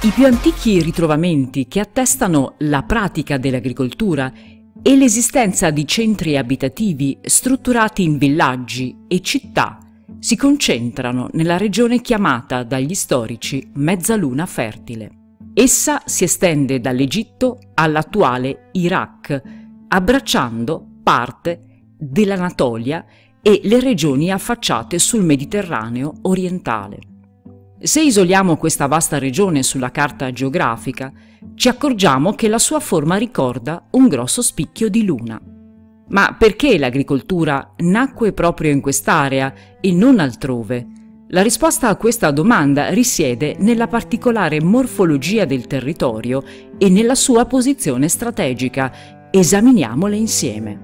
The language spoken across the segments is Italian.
I più antichi ritrovamenti che attestano la pratica dell'agricoltura e l'esistenza di centri abitativi strutturati in villaggi e città si concentrano nella regione chiamata dagli storici Mezzaluna Fertile. Essa si estende dall'Egitto all'attuale Iraq, abbracciando parte dell'Anatolia e le regioni affacciate sul Mediterraneo orientale. Se isoliamo questa vasta regione sulla carta geografica, ci accorgiamo che la sua forma ricorda un grosso spicchio di luna. Ma perché l'agricoltura nacque proprio in quest'area e non altrove? La risposta a questa domanda risiede nella particolare morfologia del territorio e nella sua posizione strategica. Esaminiamole insieme.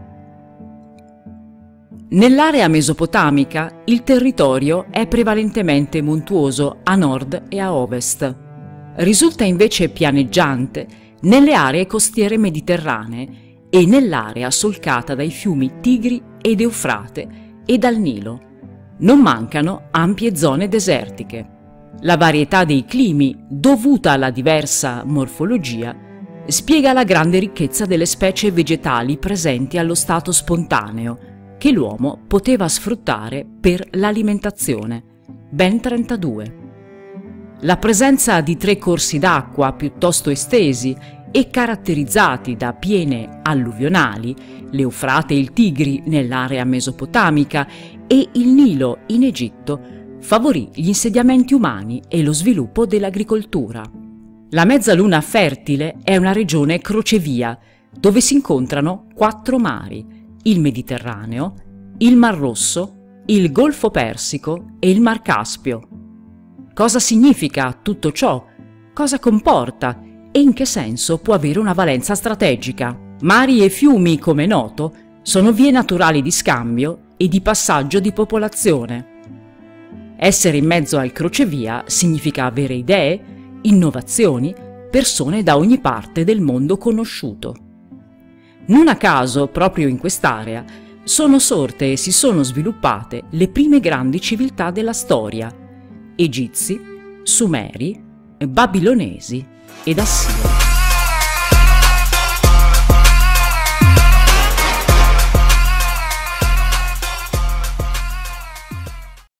Nell'area mesopotamica il territorio è prevalentemente montuoso a nord e a ovest. Risulta invece pianeggiante nelle aree costiere mediterranee e nell'area solcata dai fiumi Tigri ed Eufrate e dal Nilo. Non mancano ampie zone desertiche. La varietà dei climi, dovuta alla diversa morfologia, spiega la grande ricchezza delle specie vegetali presenti allo stato spontaneo, che l'uomo poteva sfruttare per l'alimentazione, ben 32. La presenza di 3 corsi d'acqua piuttosto estesi e caratterizzati da piene alluvionali, l'Eufrate e il Tigri nell'area mesopotamica e il Nilo in Egitto, favorì gli insediamenti umani e lo sviluppo dell'agricoltura. La Mezzaluna Fertile è una regione crocevia dove si incontrano 4 mari: il Mediterraneo, il Mar Rosso, il Golfo Persico e il Mar Caspio. Cosa significa tutto ciò? Cosa comporta? E in che senso può avere una valenza strategica? Mari e fiumi, come noto, sono vie naturali di scambio e di passaggio di popolazione. Essere in mezzo al crocevia significa avere idee, innovazioni, persone da ogni parte del mondo conosciuto. Non a caso, proprio in quest'area, sono sorte e si sono sviluppate le prime grandi civiltà della storia: Egizi, Sumeri, Babilonesi ed Assiri.